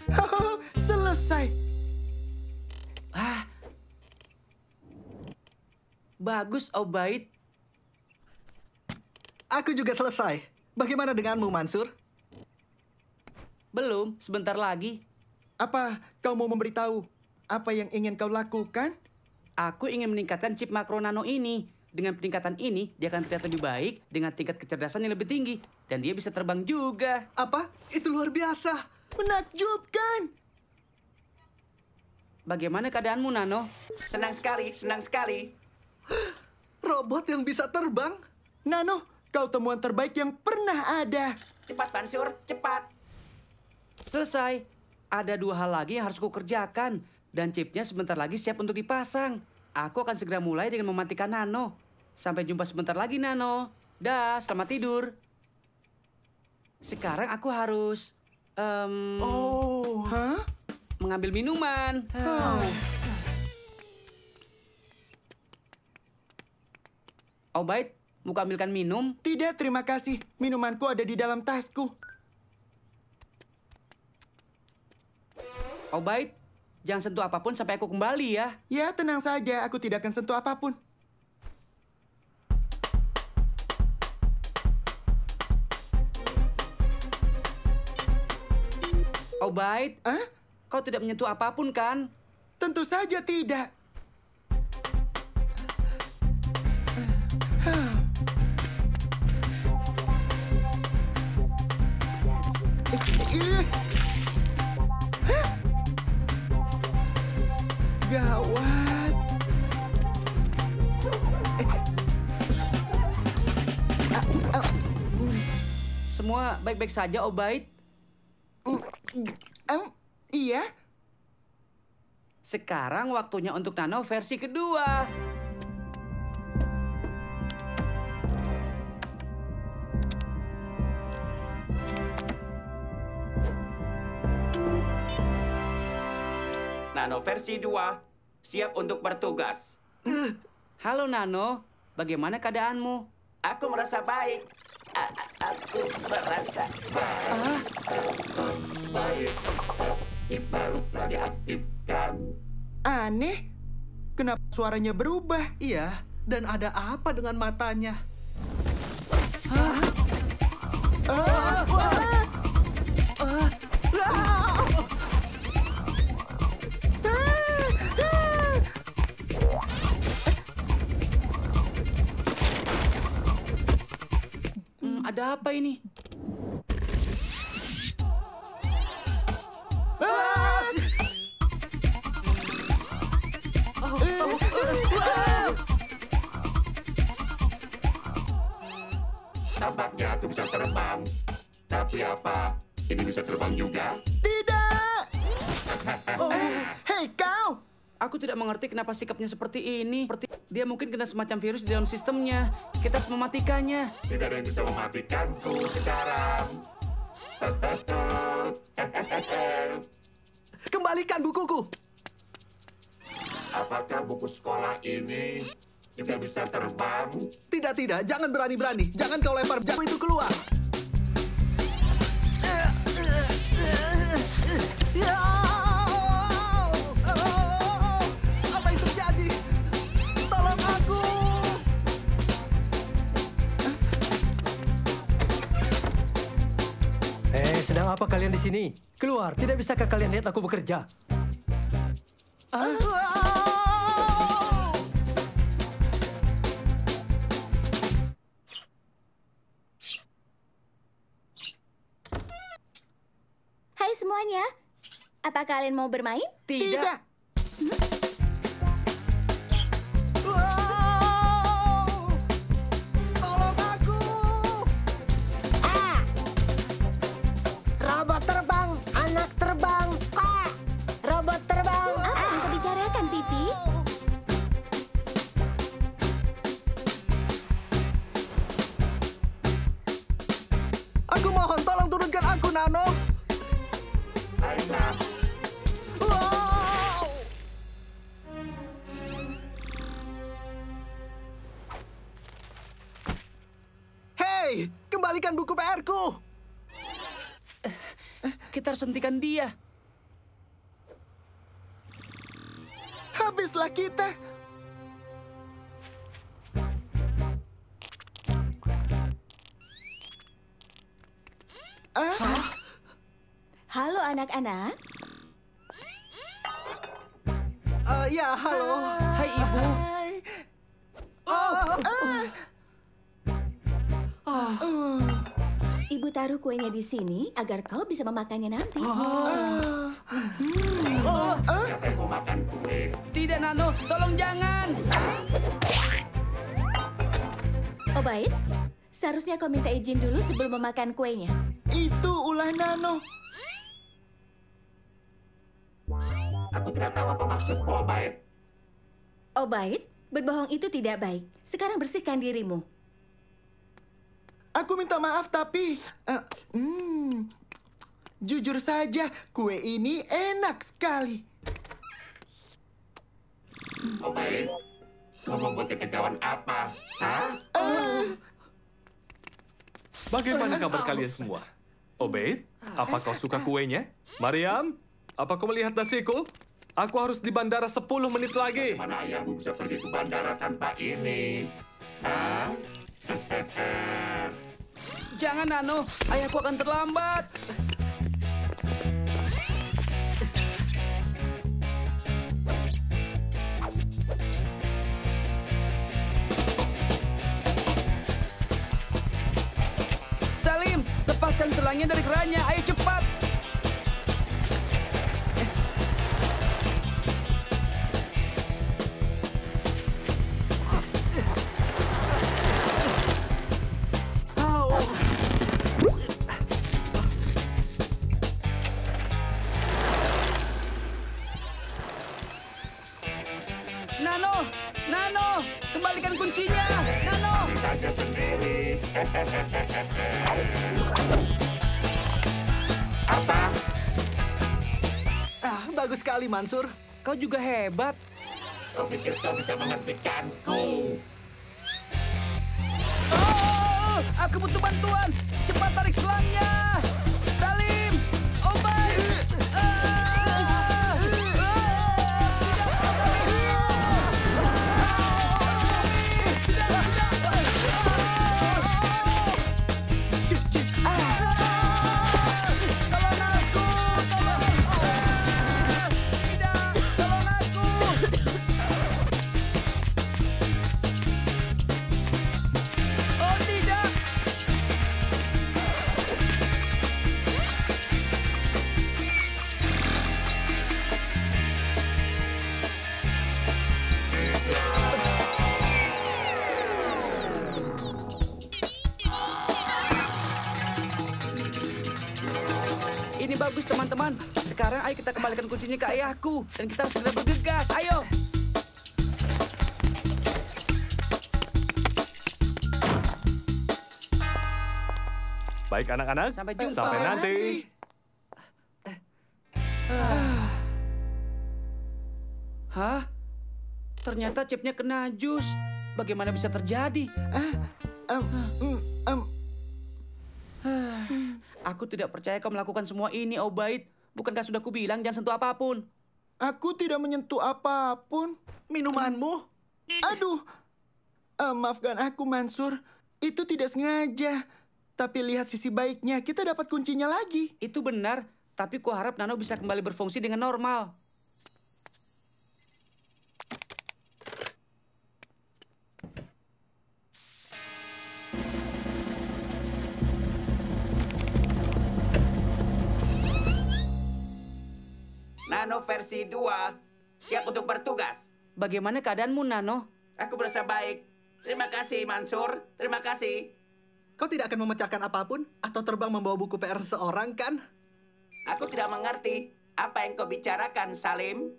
Selesai. Bagus, Obaid. Aku juga selesai. Bagaimana denganmu, Mansur? Belum, sebentar lagi. Apa kau mau memberitahu apa yang ingin kau lakukan? Aku ingin meningkatkan chip makro nano ini. Dengan peningkatan ini, dia akan terlihat lebih baik dengan tingkat kecerdasan yang lebih tinggi. Dan dia bisa terbang juga. Apa? Itu luar biasa. Menakjubkan. Bagaimana keadaanmu, Nano? Senang sekali, senang sekali. Robot yang bisa terbang? Nano, kau temuan terbaik yang pernah ada. Cepat, Mansur, cepat. Selesai. Ada 2 hal lagi yang harus kukerjakan. Dan chipnya sebentar lagi siap untuk dipasang. Aku akan segera mulai dengan mematikan Nano. Sampai jumpa sebentar lagi, Nano. Dah, selamat tidur. Sekarang aku harus... Hah? mengambil minuman. Obaid, mau ku ambilkan minum? Tidak, terima kasih. Minumanku ada di dalam tasku. Obaid, jangan sentuh apapun sampai aku kembali ya. Ya, tenang saja. Aku tidak akan sentuh apapun. Obaid, Hah? kau tidak menyentuh apapun kan? Tentu saja tidak. Gawat. Semua baik-baik saja, Obaid. Iya. Sekarang waktunya untuk Nano versi kedua. Nano versi 2, siap untuk bertugas. Halo Nano, bagaimana keadaanmu? Aku merasa baik. Aku merasa baik. Baru diaktifkan. Aneh. Kenapa suaranya berubah? Iya, dan ada apa dengan matanya? Ada apa ini? Tampaknya aku bisa terbang. Tapi apa? Ini bisa terbang juga? Tidak. Hei, kau. Aku tidak mengerti kenapa sikapnya seperti ini. Dia mungkin kena semacam virus di dalam sistemnya. Kita harus mematikannya. Tidak ada yang bisa mematikanku sekarang. Kembalikan bukuku. Apakah buku sekolah ini juga bisa terbang? Tidak, tidak. Jangan berani-berani. Jangan kau lempar buku itu keluar. Apa yang terjadi? Tolong aku. Sedang apa kalian di sini? Keluar, tidak bisakah kalian lihat aku bekerja? Hai semuanya, apa kalian mau bermain? Tidak. Tolong aku. Robot terbang, anak terbang, robot terbang. Apa yang kau bicarakan, Pipi? Aku mohon, tolong turunkan aku, Nano. Baiklah. Wow. Hei, kembalikan buku PR-ku. Kita harus hentikan dia. habislah kita. Halo anak-anak. Ya, halo. Hai Ibu. Ibu taruh kuenya di sini agar kau bisa memakannya nanti. Siapa yang mau makan kue? Tidak Nano, tolong jangan. Oh baik, seharusnya kau minta izin dulu sebelum memakan kuenya. Itu ulah Nano. Aku tidak tahu apa maksudmu, Obaid. Oh baik, berbohong itu tidak baik. Sekarang bersihkan dirimu. Aku minta maaf tapi... jujur saja, kue ini enak sekali. Obaid, kau membuat kekecauan apa? Hah? Bagaimana kabar kalian semua? Obaid, apa kau suka kuenya? Mariam, apa kau melihat nasiku? Aku harus di bandara 10 menit lagi. Mana ayahmu bisa pergi ke bandara tanpa ini? Hah? Jangan Nano, ayahku akan terlambat. Salim, lepaskan selangnya dari kerannya. Ayo cepat. Nano, kembalikan kuncinya. Nano. Saja sendiri. Apa? Bagus sekali, Mansur. Kau juga hebat. Kau pikir kau bisa menghentikanku? Oh, aku butuh bantuan. Cepat tarik selangnya. Salim, Obaid. Ini bagus teman-teman. Sekarang ayo kita kembalikan kuncinya ke ayahku. Dan kita harus segera bergegas. Ayo. Baik anak-anak, Sampai jumpa. sampai nanti. Hah? Ternyata chipnya kena jus. Bagaimana bisa terjadi? Aku tidak percaya kau melakukan semua ini, Obaid. Bukankah sudah kubilang jangan sentuh apapun? Aku tidak menyentuh apapun. Minumanmu? Aduh. Maafkan aku, Mansur. Itu tidak sengaja. Tapi lihat sisi baiknya, kita dapat kuncinya lagi. Itu benar, tapi kuharap Nano bisa kembali berfungsi dengan normal. Nano versi 2, siap untuk bertugas. Bagaimana keadaanmu, Nano? Aku merasa baik. Terima kasih, Mansur. Terima kasih. Kau tidak akan memecahkan apapun atau terbang membawa buku PR seorang, kan? Aku tidak mengerti apa yang kau bicarakan, Salim.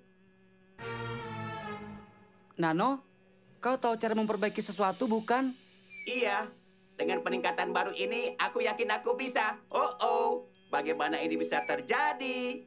Nano, kau tahu cara memperbaiki sesuatu, bukan? Iya, dengan peningkatan baru ini, aku yakin aku bisa. Oh, bagaimana ini bisa terjadi?